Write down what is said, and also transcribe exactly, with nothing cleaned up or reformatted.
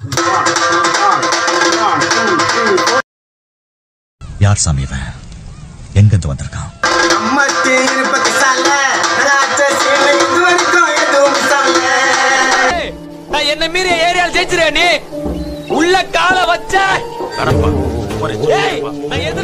யார் சாமி இவன்? எங்கிருந்து வந்திருக்கான்? என்ன மீறி ஏரியால ஜெயிச்சிருக்க நீ உள்ள கால வச்ச கடப்பா.